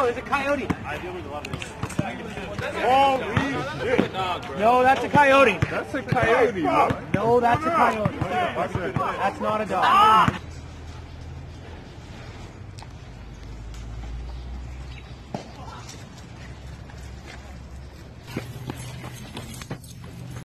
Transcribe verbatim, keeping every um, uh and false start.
there's a coyote. Holy shit. No, that's a coyote. That's a coyote, bro. No, that's a coyote. That's not a dog.